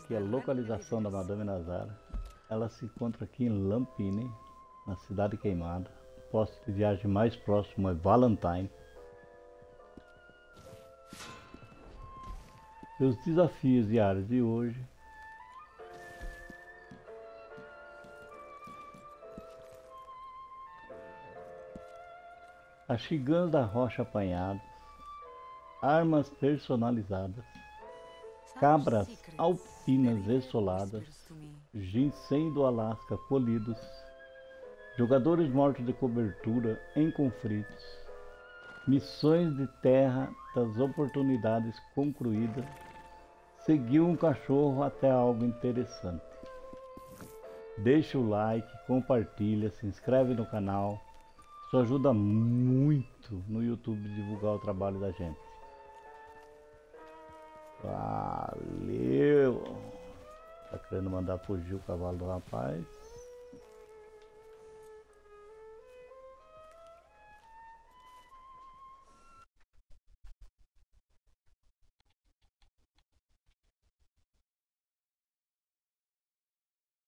aqui a localização da Madame Nazara. Ela se encontra aqui em Lampine, na Cidade Queimada. O posto de viagem mais próximo é Valentine. E os desafios diários de hoje: achigãs da rocha apanhados, armas personalizadas, cabras alpinas ressoladas, ginseng do Alasca polidos, jogadores mortos de cobertura em conflitos, missões de terra das oportunidades concluídas, seguir um cachorro até algo interessante. Deixa o like, compartilha, se inscreve no canal. Isso ajuda muito no YouTube divulgar o trabalho da gente. Valeu! Tá querendo mandar fugir o cavalo do rapaz?